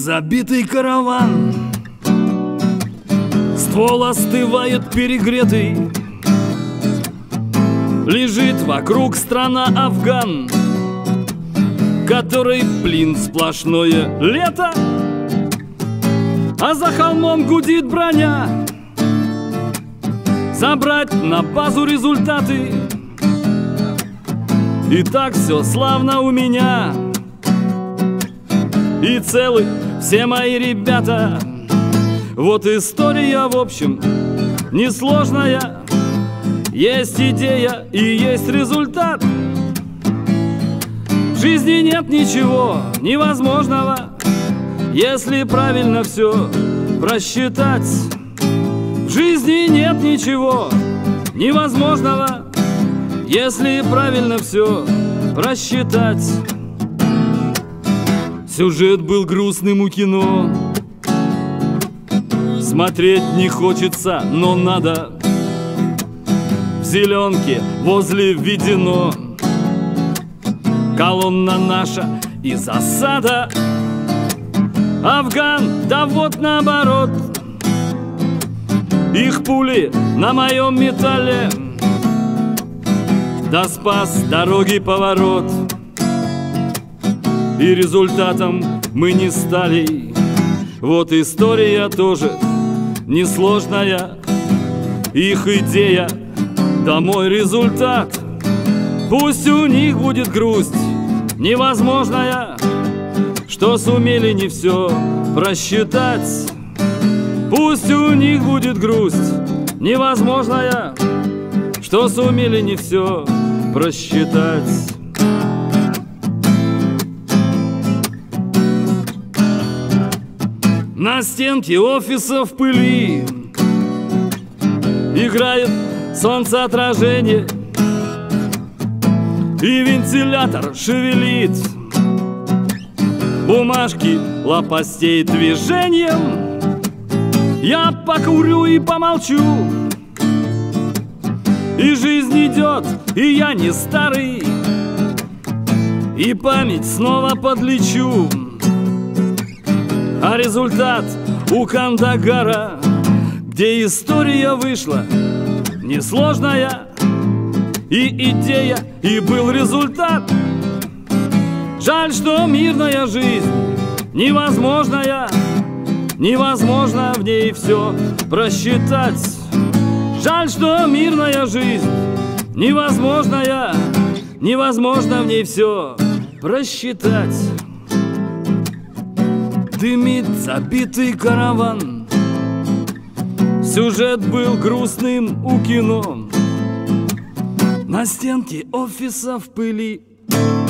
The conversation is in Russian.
забитый караван, ствол остывает перегретый, лежит вокруг страна Афган, который, блин, сплошное лето, а за холмом гудит броня. Собрать на базу результаты, и так все славно у меня. И целы все мои ребята. Вот история, в общем, несложная. Есть идея и есть результат. В жизни нет ничего невозможного, если правильно все просчитать. В жизни нет ничего невозможного, если правильно все просчитать. Сюжет был грустным у кино, смотреть не хочется, но надо. В зеленке возле введено колонна наша и засада. Афган, да вот наоборот, их пули на моем металле, да спас дороги поворот. И результатом мы не стали. Вот история тоже несложная. Их идея, да мой результат. Пусть у них будет грусть невозможная, что сумели не все просчитать. Пусть у них будет грусть невозможная, что сумели не все просчитать. На стенке офиса в пыли играет солнцеотражение, и вентилятор шевелит бумажки лопастей движением. Я покурю и помолчу, и жизнь идет, и я не старый, и память снова подлечу. А результат у Кандагара, где история вышла несложная, и идея, и был результат. Жаль, что мирная жизнь невозможная, невозможно в ней все просчитать. Жаль, что мирная жизнь невозможная, невозможно в ней все просчитать. Дымит забитый караван, сюжет был грустным у кино. На стенке офиса в пыли